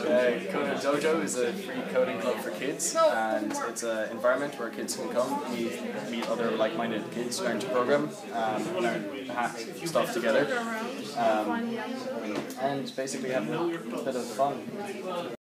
CoderDojo is a free coding club for kids, and it's an environment where kids can come, meet other like-minded kids, learn to program, learn hack stuff together, and basically have a bit of fun.